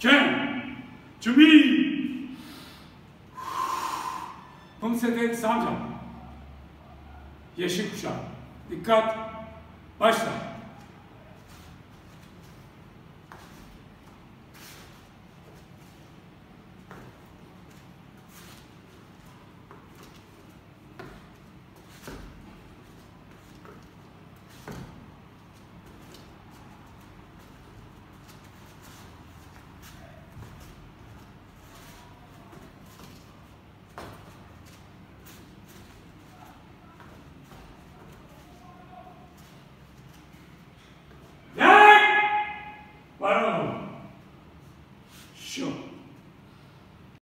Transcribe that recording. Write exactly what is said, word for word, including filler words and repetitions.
Ken, 준비. Pımsetek Samcan. Yeşil kuşak. Dikkat. Başla.